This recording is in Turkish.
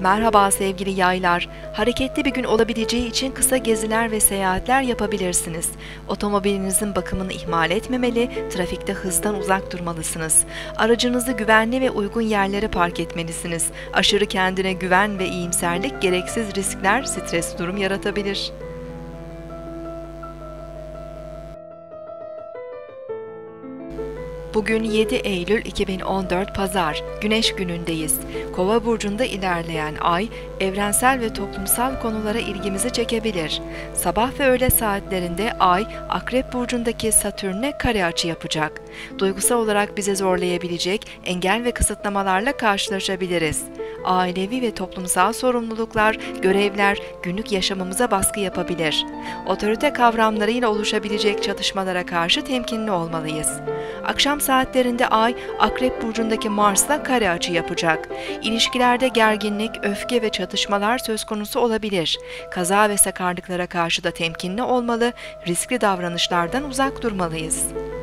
Merhaba sevgili yaylar. Hareketli bir gün olabileceği için kısa geziler ve seyahatler yapabilirsiniz. Otomobilinizin bakımını ihmal etmemeli, trafikte hızdan uzak durmalısınız. Aracınızı güvenli ve uygun yerlere park etmelisiniz. Aşırı kendine güven ve iyimserlik gereksiz riskler, stresli durum yaratabilir. Bugün 7 Eylül 2014 Pazar, Güneş günündeyiz. Kova burcunda ilerleyen ay, evrensel ve toplumsal konulara ilgimizi çekebilir. Sabah ve öğle saatlerinde ay, Akrep burcundaki Satürn'e kare açı yapacak. Duygusal olarak bizi zorlayabilecek engel ve kısıtlamalarla karşılaşabiliriz. Ailevi ve toplumsal sorumluluklar, görevler günlük yaşamımıza baskı yapabilir. Otorite kavramlarıyla oluşabilecek çatışmalara karşı temkinli olmalıyız. Akşam saatlerinde Ay, Akrep burcundaki Mars'la kare açı yapacak. İlişkilerde gerginlik, öfke ve çatışmalar söz konusu olabilir. Kaza ve sakarlıklara karşı da temkinli olmalı, riskli davranışlardan uzak durmalıyız.